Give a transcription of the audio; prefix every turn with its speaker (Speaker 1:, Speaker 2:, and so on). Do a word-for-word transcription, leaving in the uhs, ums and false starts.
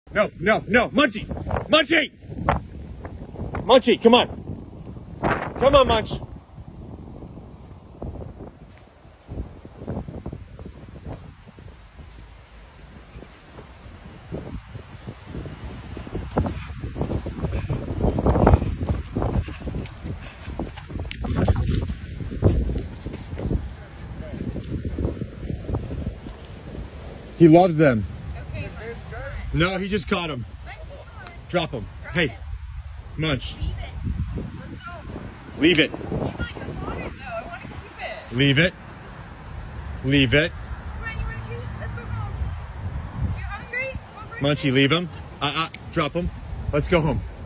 Speaker 1: No, no, no, Munchie! Munchie! Munchie, come on. Come on, Munch. He loves them.
Speaker 2: Okay,
Speaker 1: no, he just caught him. Drop him.
Speaker 2: Drop
Speaker 1: hey,
Speaker 2: it.
Speaker 1: Munch.
Speaker 2: Leave
Speaker 1: Leave it.
Speaker 2: it. Let's go. He's like, I want it though. I want to keep it.
Speaker 1: Leave it. Leave it.
Speaker 2: Come on, you want to treat? Let's go home. You're hungry? Come on,
Speaker 1: Munchie, leave him. Uh-uh. Drop him. Let's go home.